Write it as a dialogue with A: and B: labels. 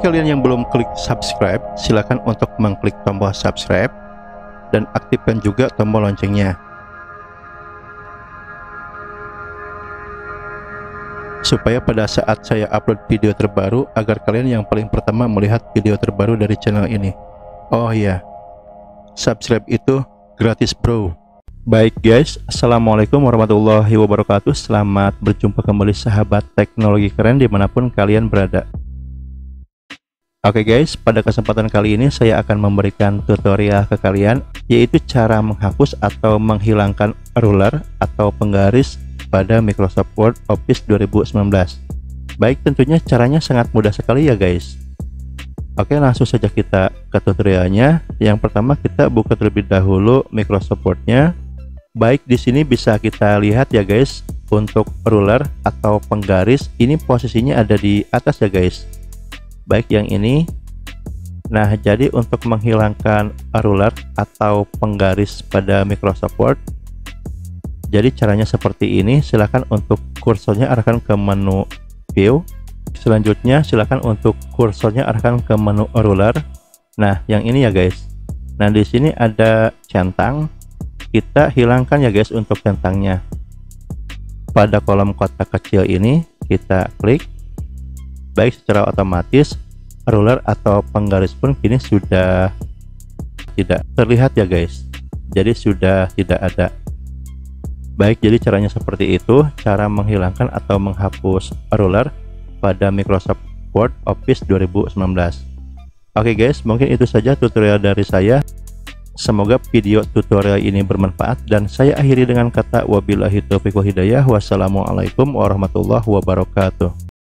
A: Bagi kalian yang belum klik subscribe, silakan untuk mengklik tombol subscribe dan aktifkan juga tombol loncengnya, supaya pada saat saya upload video terbaru, agar kalian yang paling pertama melihat video terbaru dari channel ini. Oh iya, subscribe itu gratis bro. Baik guys, assalamualaikum warahmatullahi wabarakatuh. Selamat berjumpa kembali sahabat teknologi keren dimanapun kalian berada. Oke guys, pada kesempatan kali ini saya akan memberikan tutorial ke kalian, yaitu cara menghapus atau menghilangkan ruler atau penggaris pada Microsoft Word Office 2019. Baik, tentunya caranya sangat mudah sekali ya guys. Oke, langsung saja kita ke tutorialnya. Yang pertama kita buka terlebih dahulu Microsoft Word-nya. Baik, di sini bisa kita lihat ya guys, untuk ruler atau penggaris ini posisinya ada di atas ya guys. Baik, yang ini. Nah, jadi untuk menghilangkan ruler atau penggaris pada Microsoft Word, jadi caranya seperti ini. Silahkan untuk kursornya arahkan ke menu view. Selanjutnya silahkan untuk kursornya arahkan ke menu ruler. Nah, yang ini ya guys. Nah, di sini ada centang. Kita hilangkan ya guys untuk centangnya. Pada kolom kotak kecil ini kita klik. Baik, secara otomatis ruler atau penggaris pun kini sudah tidak terlihat ya guys. Jadi sudah tidak ada. Baik, jadi caranya seperti itu, cara menghilangkan atau menghapus ruler pada Microsoft Word Office 2019. Oke guys, mungkin itu saja tutorial dari saya. Semoga video tutorial ini bermanfaat, dan saya akhiri dengan kata wabillahi taufiq wal hidayah. Wassalamualaikum warahmatullahi wabarakatuh.